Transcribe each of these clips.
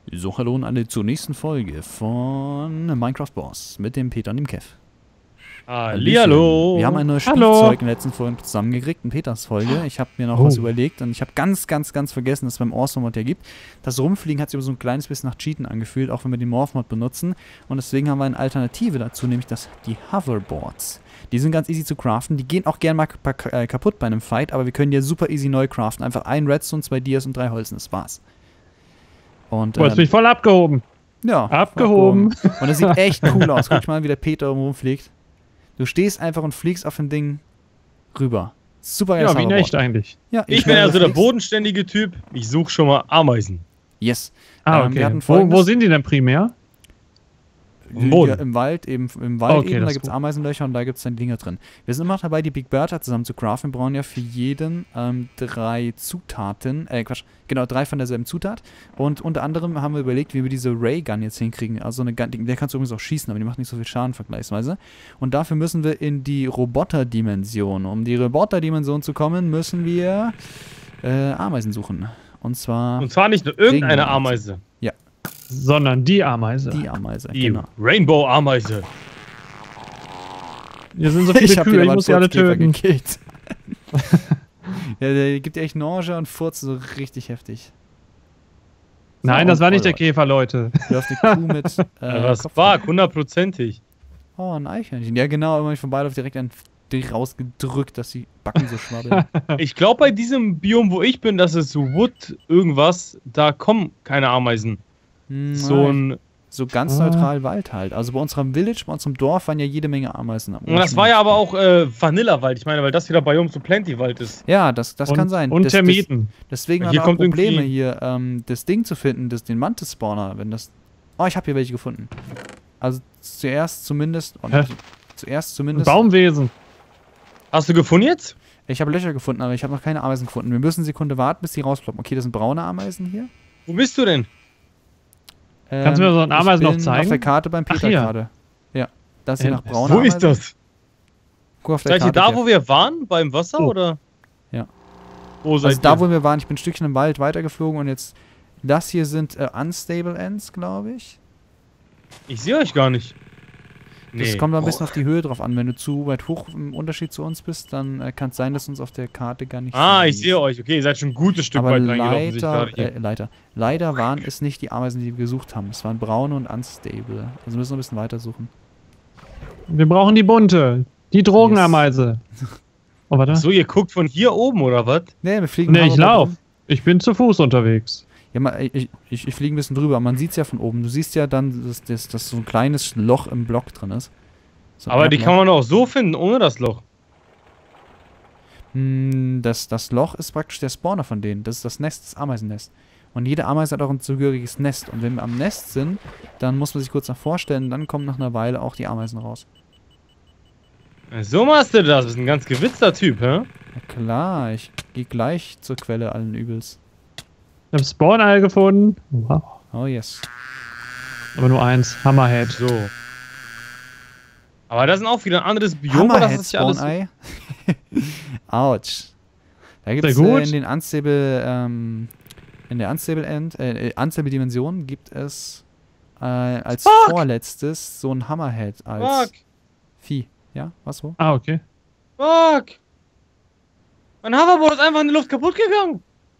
So, hallo und alle zur nächsten Folge von Minecraft Boss mit dem Peter und dem Kev. Hallihallo! Wir haben ein neues Hallo. Spielzeug in der letzten Folge zusammengekriegt, in Peters Folge. Ich habe mir noch was überlegt und ich habe ganz vergessen, dass es beim Awesome-Mod ja gibt. Das Rumfliegen hat sich aber so ein kleines bisschen nach Cheaten angefühlt, auch wenn wir den Morph-Mod benutzen. Und deswegen haben wir eine Alternative dazu, nämlich die Hoverboards. Die sind ganz easy zu craften, die gehen auch gerne mal kaputt bei einem Fight, aber wir können die super easy neu craften. Einfach ein Redstone, 2 Dias und 3 Holzen, das war's. Und, jetzt bin ich voll abgehoben. Ja. Abgehoben. Und das sieht echt cool aus. Guck mal, wie der Peter rumfliegt. Du stehst einfach und fliegst auf dem Ding rüber. Super geil. Ja, wie in echt eigentlich. Ja, ich bin also der bodenständige Typ. Ich suche schon mal Ameisen. Yes. Ah, okay. Wo sind die denn primär? Im Wald, okay, da gibt es Ameisenlöcher und da gibt es dann Dinge drin. Wir sind immer noch dabei, die Big Bertha zusammen zu craften. Wir brauchen ja für jeden 3 Zutaten, 3 von derselben Zutat. Und unter anderem haben wir überlegt, wie wir diese Raygun jetzt hinkriegen. Also eine Gun, der kannst du übrigens auch schießen, aber die macht nicht so viel Schaden vergleichsweise. Und dafür müssen wir in die Roboter-Dimension. Um die Roboter-Dimension zu kommen, müssen wir Ameisen suchen. Und zwar nicht nur irgendeine Ameise. Ja. Sondern die Ameise. Die Ameise, die Rainbow-Ameise. Hier sind so viele Kühe, ich muss sie alle töten. Ja, der gibt dir echt Nausea und furzt so richtig heftig. Nein, das war nicht der Käfer, Leute. Da läuft eine Kuh mit was war? 100%ig. Oh, ein Eichhörnchen. Ja, genau, immer von beide auf direkt ein rausgedrückt, dass die Backen so schwabbeln. Ich glaube, bei diesem Biom, wo ich bin, das ist so Wood irgendwas, da kommen keine Ameisen. So ganz neutral Wald halt. Also bei unserem Village, bei unserem Dorf waren ja jede Menge Ameisen. Und das war ja aber auch Vanillawald, ich meine, weil das wieder Biom so Plenty-Wald ist. Ja, das kann sein. Und Termiten. Deswegen haben wir auch Probleme hier, das Ding zu finden, den Mantis-Spawner, wenn das... Oh, ich habe hier welche gefunden. Also zuerst zumindest... Baumwesen. Hast du gefunden jetzt? Ich habe Löcher gefunden, aber ich habe noch keine Ameisen gefunden. Wir müssen eine Sekunde warten, bis die rausploppen. Okay, das sind braune Ameisen hier. Wo bist du denn? Kannst du mir so ein Ameisen noch zeigen? Auf der Karte beim Peter gerade. Ja, das hier nach braune Wo Ameisen. ist das? Guck auf der Seid ihr Karte, da, wo wir waren? Beim Wasser, oder? Ja. Wo seid also da, wo wir waren, ich bin ein Stückchen im Wald weitergeflogen und jetzt... Das hier sind Unstable Ends, glaube ich. Ich sehe euch gar nicht. Das kommt ein bisschen auf die Höhe drauf an. Wenn du zu weit hoch im Unterschied zu uns bist, dann kann es sein, dass uns auf der Karte gar nicht ich sehe euch. Okay, ihr seid schon ein gutes Stück weit reingelaufen. Leider waren es nicht die Ameisen, die wir gesucht haben. Es waren braune und unstable. Also müssen wir ein bisschen weiter suchen. Wir brauchen die bunte. Die Drogenameise. Oh, warte. So, ihr guckt von hier oben, oder was? Nee, wir fliegen. Nee, ich laufe. Ich bin zu Fuß unterwegs. Ja, ich fliege ein bisschen drüber. Man sieht es ja von oben. Du siehst ja dann, dass so ein kleines Loch im Block drin ist. So aber die kann man auch so finden, ohne das Loch. Das Loch ist praktisch der Spawner von denen. Das ist das Nest, das Ameisennest. Und jede Ameise hat auch ein zugehöriges Nest. Und wenn wir am Nest sind, dann muss man sich kurz nach vorstellen, dann kommen nach einer Weile auch die Ameisen raus. So machst du das. Du bist ein ganz gewitzter Typ, hä? Na klar, ich gehe gleich zur Quelle allen Übels. Ich habe Spawn-Ei gefunden. Wow. Oh yes. Aber nur eins. Hammerhead. So. Aber das ist auch wieder ein anderes Biom. Das ist ja alles. Autsch. Da gibt es in den Unstable, in der Unstable Dimension gibt es als vorletztes so ein Hammerhead als Vieh. Ja, was so? Ah, okay. Fuck! Mein Hoverboard ist einfach in die Luft kaputt gegangen.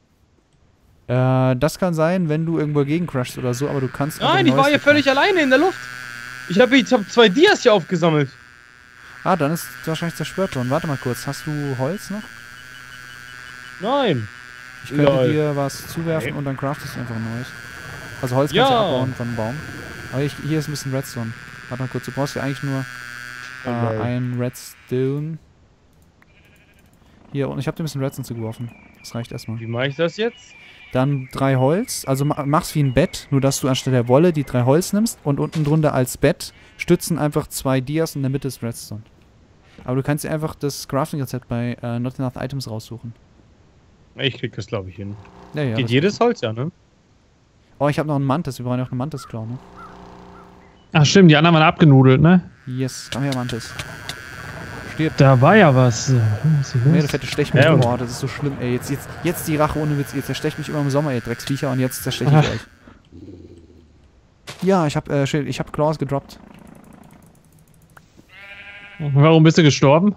Das kann sein, wenn du irgendwo gegen crashst oder so, aber du kannst... Nein, ich war hier völlig alleine in der Luft. Ich hab 2 Dias hier aufgesammelt. Ah, dann ist wahrscheinlich zerstört worden. Warte mal kurz, hast du Holz noch? Nein. Ich könnte dir was zuwerfen und dann craftest du einfach ein neues. Also Holz kannst du abbauen von einem Baum. Aber hier ist ein bisschen Redstone. Warte mal kurz, du brauchst ja eigentlich nur ein Redstone. Hier, und ich habe dir ein bisschen Redstone zugeworfen. Das reicht erstmal. Wie mache ich das jetzt? Dann 3 Holz, also mach's wie ein Bett, nur dass du anstatt der Wolle die 3 Holz nimmst und unten drunter als Bett stützen einfach 2 Dias und in der Mitte ist Redstone. Aber du kannst dir einfach das Crafting-Rezept bei Not Enough Items raussuchen. Ich krieg das, glaube ich, hin. Ja, geht jedes Holz, ja, ne? Oh, ich habe noch einen Mantis, wir brauchen ja auch eine Mantis-Claw, ne? Ach stimmt, die anderen waren abgenudelt, ne? Yes, komm her, Mantis. Stirb. Da war ja was. Nee, der fette Stech mich. Boah, das ist so schlimm, ey. Jetzt die Rache ohne Witz. Ihr zerstecht mich immer im Sommer, ihr Drecksviecher, und jetzt zersteche ich euch. Ja, ich hab Claws gedroppt. Warum bist du gestorben?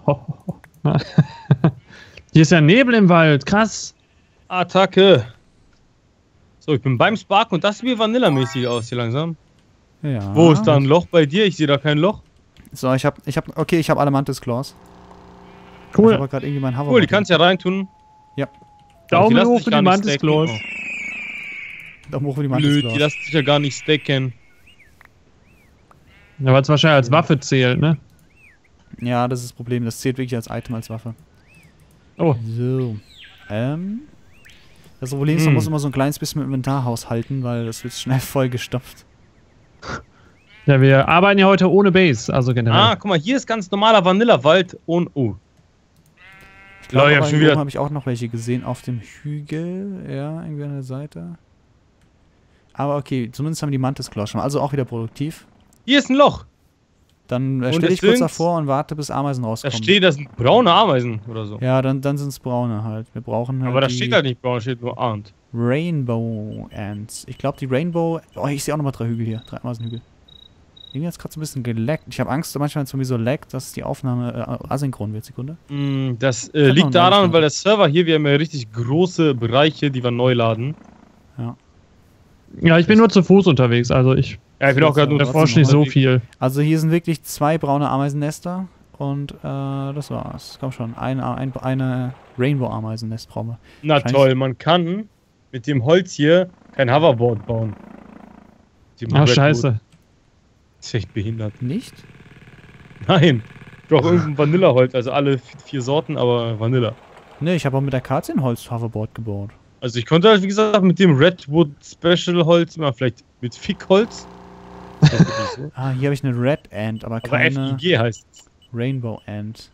Hier ist ja Nebel im Wald, krass. Attacke. So, ich bin beim Spark und das sieht wie Vanilla-mäßig aus hier langsam. Ja. Wo ist da ein Loch bei dir? Ich sehe da kein Loch. So, ich hab alle Mantis Claws. Cool. Ich hab gerade irgendwie mein Hoverboard. Cool, die kannst du ja reintun. Ja. Daumen hoch sich für gar die nicht Mantis stacken. Claws. Daumen hoch für die Mantis Blöd, Claws. die lassen sich ja gar nicht stacken. Ja, weil es wahrscheinlich als Waffe zählt, ne? Ja, das ist das Problem. Das zählt wirklich als Item, als Waffe. Oh. So. Das Problem ist, man muss immer so ein kleines bisschen mit dem Inventar haushalten, weil das wird schnell vollgestopft. Ja, wir arbeiten ja heute ohne Base, also generell. Ah, guck mal, hier ist ganz normaler Vanilla-Wald und... Oh. Ich glaube, Ja, schon wieder- habe ich auch noch welche gesehen auf dem Hügel. Ja, irgendwie an der Seite. Aber okay, zumindest haben die Mantis Claws schon mal. Also auch wieder produktiv. Hier ist ein Loch. Dann Und stelle es ich kurz sind- davor und warte, bis Ameisen Da rauskommen. steht, das sind braune Ameisen oder so. Ja, dann sind es braune halt. Wir brauchen halt Aber da die steht halt nicht braun, da steht nur Arndt. Rainbow Ants. Ich glaube, die Rainbow... Oh, ich sehe auch nochmal 3 Hügel hier. 3 Ameisenhügel. Irgendwie hat es gerade so ein bisschen geleckt. Ich habe Angst, manchmal, wenn es irgendwie so leckt, dass die Aufnahme asynchron wird. Sekunde. Das noch einen liegt daran, Neustart. weil der Server hier, wir haben ja richtig große Bereiche, die wir neu laden. Ja, ich bin nur zu Fuß unterwegs, also ich Ja, ich bin auch gerade nur erforsche nicht so viel. Also hier sind wirklich 2 braune Ameisennester. Und das war's. Komm schon. Eine Rainbow-Ameisennest brauchen wir. Na Wahrscheinlich- toll, man kann mit dem Holz hier kein Hoverboard bauen. Mit dem Ach, Redwood. scheiße. Das ist echt behindert. Nicht? Nein. Ich brauche irgendein Vanilleholz, also alle 4 Sorten, aber Vanilla. Ne, ich habe auch mit der Holz-Hoverboard gebaut. Also ich konnte halt, wie gesagt, mit dem Redwood Special Holz, immer vielleicht mit Fickholz. Das ist wirklich so. Ah, hier habe ich eine Red Ant, aber Aber keine FIG heißt es. Rainbow Ant.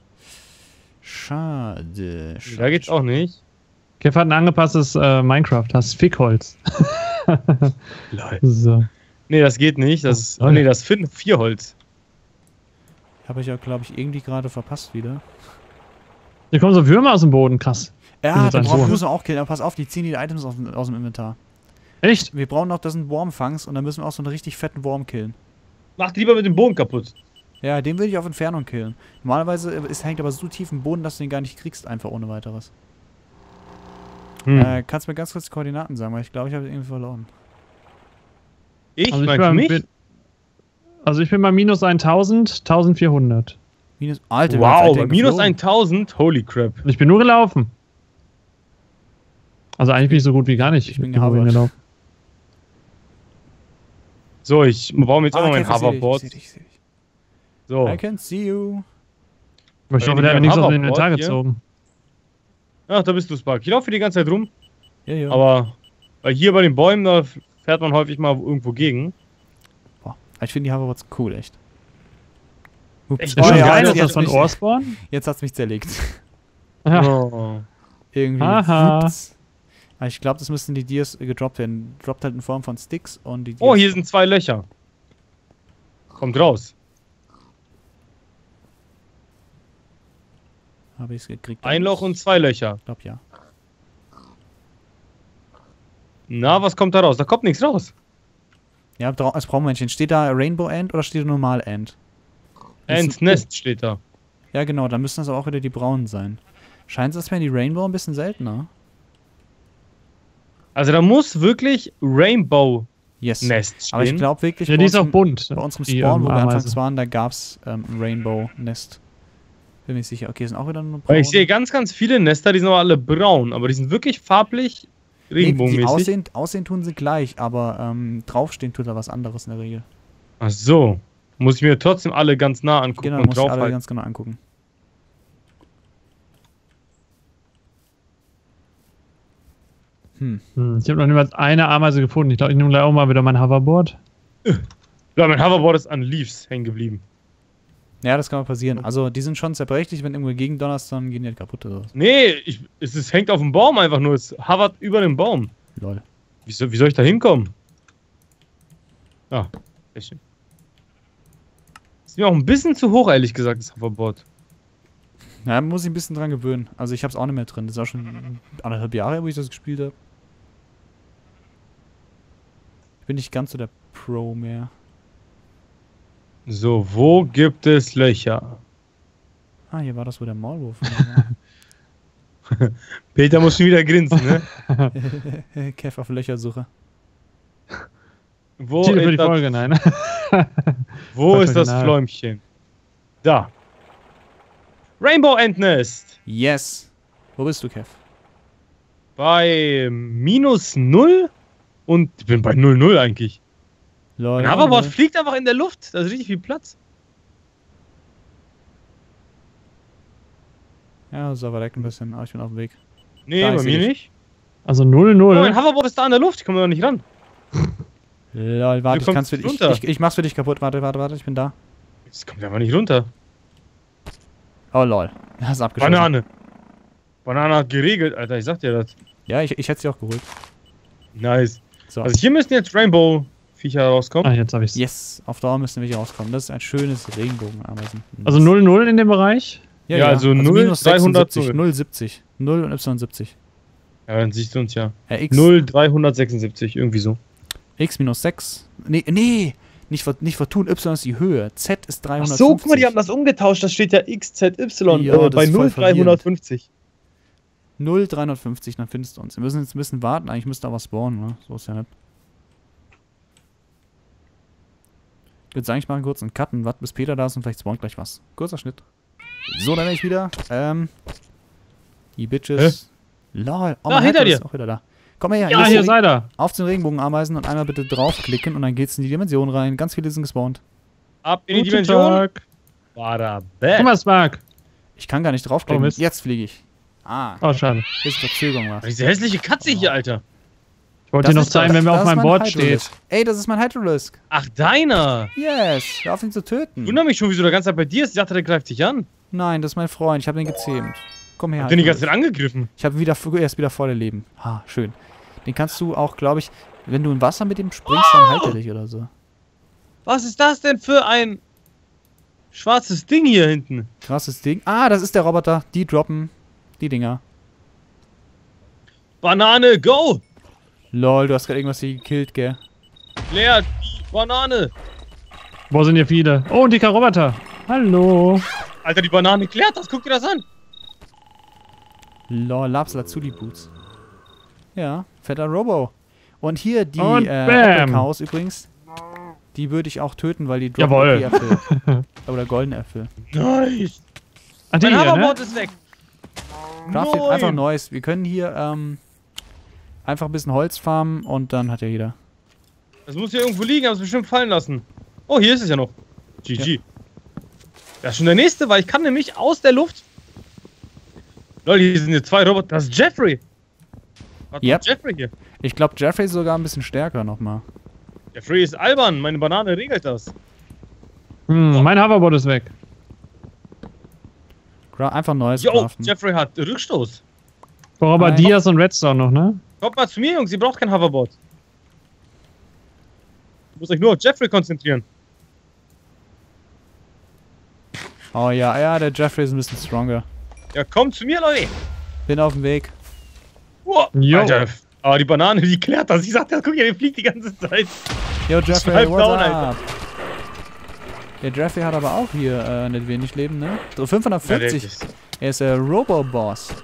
Schade. Da geht's auch nicht. Kev hat ein angepasstes Minecraft, hast Fickholz. Lol. So. Nee, das geht nicht. Das ist, Oh, nee, das ist 4 Holz. Habe ich ja, glaube ich, irgendwie gerade verpasst wieder. Hier kommen so Würmer aus dem Boden, krass. Ja, Das ist ein den Wurm. müssen wir auch killen. Aber pass auf, die ziehen die Items aus dem Inventar. Echt? Wir brauchen noch, das sind Wormfangs und dann müssen wir auch so einen richtig fetten Wurm killen. Macht lieber mit dem Boden kaputt. Ja, den will ich auf Entfernung killen. Normalerweise hängt aber so tief im Boden, dass du den gar nicht kriegst, einfach ohne weiteres. Kannst du mir ganz kurz die Koordinaten sagen, weil ich glaube, ich habe irgendwie verloren. Ich? Also Meinst du mich? ich bin bei minus 1000, 1400. Alter, Wow, wir minus geflogen. 1000? Holy crap. Und ich bin nur gelaufen. Also eigentlich bin ich so gut wie gar nicht. Ich bin irgendwo gehovert. hingelaufen. So, ich baue mir jetzt auch noch mein okay, Hoverboard. seh dich. So. I can see you. Aber ich Ja, hoffe, der hat mir die nichts aus dem Hoverboard Inventar hier. gezogen. Ach, da bist du, Spark. Ich laufe die ganze Zeit rum, Ja, ja. aber weil hier bei den Bäumen, da fährt man häufig mal irgendwo gegen. Boah, ich finde die Hoverboards cool, echt. Ups. Echt? Ist Oh schon ja, geil, jetzt dass das von mich- Orspawn? Jetzt hat's mich zerlegt. Ja. Oh. Irgendwie. Aha. Ups. Aber ich glaube, das müssten die Dias gedroppt werden. Droppt halt in Form von Sticks und die Dias. Oh, hier sind 2 Löcher. Kommt raus. Habe ich es gekriegt. Ein Loch und 2 Löcher. Ich glaube, ja. Na, was kommt da raus? Da kommt nichts raus. Ja, als Braunmännchen. Steht da Rainbow Ant oder steht da normal Ant? Ants Nest steht da. Ja, genau. Dann müssen das aber auch wieder die braunen sein. Scheint es, als wären die Rainbow ein bisschen seltener. Also da muss wirklich Rainbow Yes. Nest stehen. Aber ich glaube wirklich, Ja, die ist auch bunt. bei unserem die, Spawn, wo wir Ameise. anfangs waren, da gab es ein Rainbow Nest. Bin mir nicht sicher. Okay, sind auch wieder nur braun. Weil ich sehe ganz, ganz viele Nester, die sind aber alle braun, aber die sind wirklich farblich Nee, die regenbogenmäßig. aussehen tun sie gleich, aber draufstehen tut da was anderes in der Regel. Ach so. Muss ich mir trotzdem alle ganz nah angucken Genau, und muss ich alle draufhalten. ganz genau angucken. Ich habe noch niemals eine Ameise gefunden. Ich glaube, ich nehme gleich auch mal wieder mein Hoverboard. Ja, mein Hoverboard ist an Leaves hängen geblieben. Ja, das kann mal passieren. Also, die sind schon zerbrechlich, wenn irgendwo gegen donnerst, dann gehen die halt kaputt oder so. Nee, es hängt auf dem Baum einfach nur. Es hovert über dem Baum. Lol. Wie soll ich da hinkommen? Ah, sehr schön. Ist mir auch ein bisschen zu hoch, ehrlich gesagt, das Hoverboard. Ja, muss ich ein bisschen dran gewöhnen. Also, ich hab's auch nicht mehr drin. Das ist auch schon 1,5 Jahre, wo ich das gespielt habe. Ich bin nicht ganz so der Pro mehr. So, wo gibt es Löcher? Ah, hier war das, wo der Maulwurf war. Peter muss schon wieder grinsen, ne? Kev auf Löchersuche. Wo Titel für ist die das, Folge, nein. wo ist das Original. Fläumchen? Da. Rainbow Endnest. Yes. Wo bist du, Kev? Bei -0 und ich bin bei 0,0 eigentlich. Lol. Mein Hoverboard fliegt einfach in der Luft. Da ist richtig viel Platz. Ja, das ist aber direkt ein bisschen. Aber ich bin auf dem Weg. Nee, Da, ich bei seh mir dich. nicht. Also Oh, mein 0-0. Hoverboard ist da an der Luft. Ich komme da nicht ran. Lol, warte, Du ich kann's für kommst dich. runter. Ich mach's für dich kaputt. Warte, ich bin da. Das kommt einfach nicht runter. Oh lol. Das ist abgeschossen. Banane. Banane hat geregelt, Alter. Ich sag dir das. Ja, ich hätte sie auch geholt. Nice. So. Also hier müssen jetzt Rainbow-Viecher rauskommen. Ah, jetzt hab ich's. Yes, auf Dauer müssen wir hier rauskommen. Das ist ein schönes Regenbogenameisen. Also 0-0 in dem Bereich? Ja, also 0, minus 300, 76, 070. 0 und Y70. Ja, dann siehst du uns ja. X. 0,376, irgendwie so. X minus 6. Nee. Nicht vertun. Y ist die Höhe. Z ist 350. Ach so, guck mal, die haben das umgetauscht. Das steht ja XZY Ja, das bei ist voll 0,350. 0,350, dann findest du uns. Wir müssen jetzt ein bisschen warten. Eigentlich müsste aber spawnen, ne? So ist ja nicht. Ich würde sagen, ich mache kurz einen Cut und warte, bis Peter da ist und vielleicht spawnt gleich was. Kurzer Schnitt. So, dann bin ich wieder. Die Bitches. Lol. Oh, Da, mein hinter Hacker dir. ist auch wieder da. Komm her, Ja, ist hier der seid ihr. auf den Regenbogenameisen und einmal bitte draufklicken und dann geht's in die Dimension rein. Ganz viele sind gespawnt. Ab in die Guten Dimension. Tag. Bada Guck mal, Spark. Ich kann gar nicht draufklicken. Oh, Mist. Jetzt fliege ich. Ah, Oh, schade. hier ist Verzögerung was. Diese hässliche Katze hier, Alter. Ich wollte dir noch ist zeigen, das- wenn wir das auf ist meinem mein Board Hydrolisk. steht. Ey, das ist mein Hydrolisk. Ach, deiner. Yes, hör auf ihn zu töten. Wundert mich schon, wieso der ganze Zeit bei dir ist. Ich dachte, der greift dich an. Nein, das ist mein Freund. Ich habe den gezähmt. Komm her. Hab den die ganze Hydrolisk. Zeit angegriffen. Ich habe er ist wieder voller Leben. Ah, schön. Den kannst du auch, glaube ich, wenn du im Wasser mit ihm springst, dann halt er dich oder so. Was ist das denn für ein schwarzes Ding hier hinten? Krasses Ding. Ah, das ist der Roboter. Die droppen die Dinger. Banane, go! Lol, du hast gerade irgendwas hier gekillt, gell? Leer die Banane. Wo sind hier viele? Oh, ein dicker Roboter. Hallo. Alter, die Banane klärt das. Guck dir das an. Lol, Labs Lazuli Boots. Ja, fetter Robo. Und hier die Und Apple bam. Cows übrigens. Die würde ich auch töten, weil die Jawohl. die Äpfel. Oder goldene Äpfel. Nice. Ah, die Mein hier, ne? Hoverboard ist weg. Craft Nein. einfach Neues. Wir können hier einfach ein bisschen Holz farmen und dann hat ja jeder. Das muss hier irgendwo liegen, hab's bestimmt fallen lassen. Oh, hier ist es ja noch. GG. Das ist schon der nächste, weil ich kann nämlich aus der Luft. Leute, hier sind jetzt 2 Roboter. Das ist Jeffrey. Was Yep. macht Jeffrey hier? Ich glaube, Jeffrey ist sogar ein bisschen stärker nochmal. Jeffrey ist albern. Meine Banane regelt das. Mein Hoverboard ist weg. Einfach Neues Yo, craften. Jeffrey hat Rückstoß. Brauche aber Nein. Dias und Redstone noch, ne? Kommt mal zu mir, Jungs. Ihr braucht kein Hoverboard. Ihr müsst euch nur auf Jeffrey konzentrieren. Oh ja, der Jeffrey ist ein bisschen stronger. Ja, kommt zu mir, Leute. Bin auf dem Weg. Wow. Jo. Alter. Aber die Banane, die klärt das. Ich sagte, guck hier, der fliegt die ganze Zeit. Yo, Jeffrey, Schweif what's down, up? Alter. Der Jeffrey hat aber auch hier nicht wenig Leben, ne? So Ja, 540. Er ist der Robo-Boss.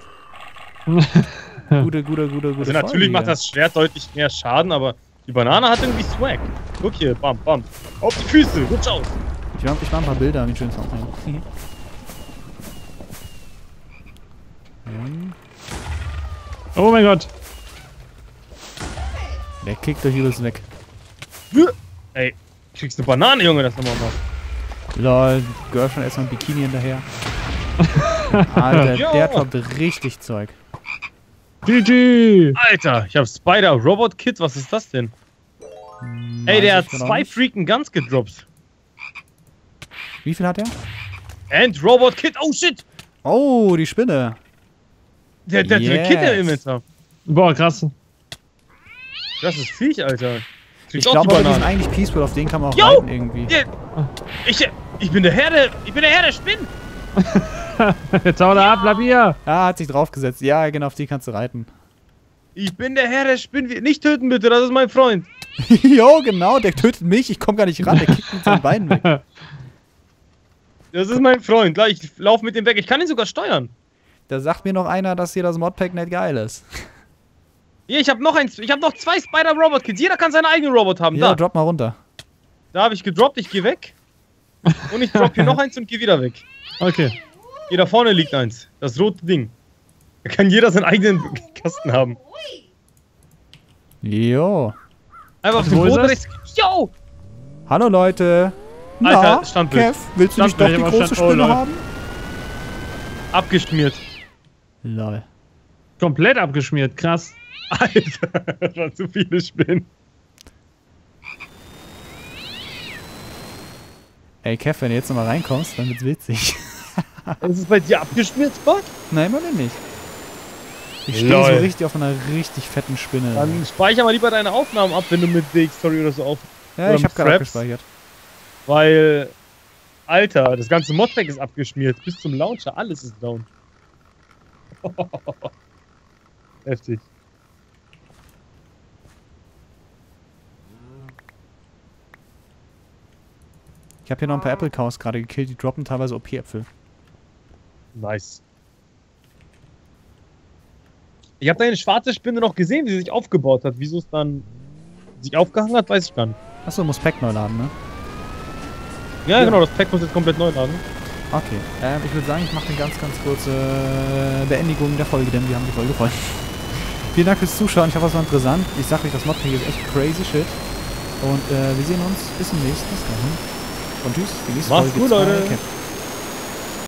Gute Also Folge natürlich macht hier. das Schwert deutlich mehr Schaden, aber die Banane hat irgendwie Swag. Guck hier, bam, bam. Auf die Füße, rutsch aus. Ich mach ein paar Bilder, wie schön es aussieht. Oh mein Gott. Der kickt euch übelst weg. Ey, du kriegst eine Banane, Junge, das nochmal macht. Lol, Girlfriend erstmal ein Bikini hinterher. Alter, Ja. der droppt richtig Zeug. GG. Alter, ich hab Spider Robot Kit, was ist das denn? Ey, der Weiß hat ich grad 2 nicht. freaking Guns gedroppt. Wie viel hat er? And Robot Kit, oh shit! Oh, die Spinne. Der hat eine Yes. Kit im Inventar. Boah, krass. Das ist Viech, Alter. Ich Kriegst auch glaube die aber, die sind Banane. eigentlich peaceful, auf den kann man auch Yo! reiten irgendwie. Ich bin der Herr der Spinnen. Jetzt hau da ab, bleib hier. Ah, hat sich draufgesetzt. Ja, genau, auf die kannst du reiten. Ich bin der Herr der Spinnen. Nicht töten bitte, das ist mein Freund. Jo, genau, der tötet mich, ich komme gar nicht ran, der kickt mit seinen Beinen weg. Das ist mein Freund. Ich laufe mit dem weg. Ich kann ihn sogar steuern. Da sagt mir noch einer, dass hier das Modpack nicht geil ist. Hier, ich habe noch 2 Spider-Robot-Kits. Jeder kann seinen eigenen Robot haben. Ja, Da. drop mal runter. Da habe ich gedroppt, ich gehe weg. Und ich drop hier noch eins und gehe wieder weg. Okay. Hier da vorne liegt eins. Das rote Ding. Da kann jeder seinen eigenen Kasten haben. Jo. Einfach auf den Wo ist Boden das? rechts. Yo! Hallo Leute. Alter, Na, Standbild. Kev, willst du nicht doch Standbild, die ich hab große Stand- oh, Spinne Leute. haben? Abgeschmiert. Lol. Komplett abgeschmiert, krass. Alter, das waren zu viele Spinnen. Ey, Kev, wenn du jetzt nochmal reinkommst, dann wird's witzig. Ist es bei dir abgeschmiert, Spot? Nein, immer nicht. Ich stehe Lol. so richtig auf einer richtig fetten Spinne. Dann speicher mal lieber deine Aufnahmen ab, wenn du mit DX-Story oder so auf. Ja, oder ich mit habe gerade Fraps. abgespeichert. Weil, Alter, das ganze Modpack ist abgeschmiert. Bis zum Launcher, alles ist down. Heftig. Ich habe hier noch ein paar Apple Cows gerade gekillt, die droppen teilweise OP-Äpfel. Nice. Ich habe deine schwarze Spinne noch gesehen, wie sie sich aufgebaut hat. Wieso es dann sich aufgehangen hat, weiß ich gar nicht. Achso, muss Pack neu laden, ne? Ja, genau, das Pack muss jetzt komplett neu laden. Okay, ich würde sagen, ich mache eine ganz kurze Beendigung der Folge, denn wir haben die Folge voll. Vielen Dank fürs Zuschauen, ich hoffe, es war interessant. Ich sag euch, das Modpack ist echt crazy shit. Und wir sehen uns bis zum nächsten Mal. Und tschüss, die nächste Macht's Folge gut, gibt's bei Leute. Kev.